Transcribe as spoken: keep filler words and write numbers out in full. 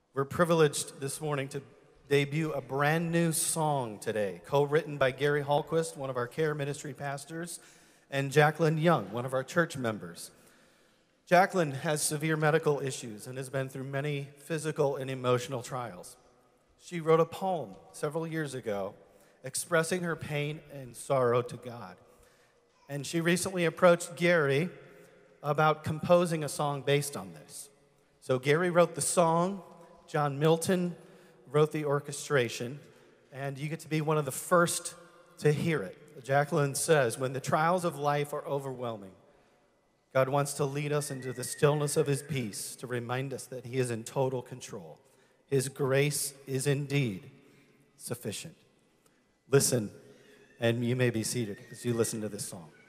We're privileged this morning to debut a brand new song today, co-written by Gary Hallquist, one of our care ministry pastors, and Jacqueline Young, one of our church members. Jacqueline has severe medical issues and has been through many physical and emotional trials. She wrote a poem several years ago expressing her pain and sorrow to God. And she recently approached Gary about composing a song based on this. So Gary wrote the song, John Milton wrote the orchestration, and you get to be one of the first to hear it. Jacqueline says, when the trials of life are overwhelming, God wants to lead us into the stillness of his peace to remind us that he is in total control. His grace is indeed sufficient. Listen, and you may be seated as you listen to this song.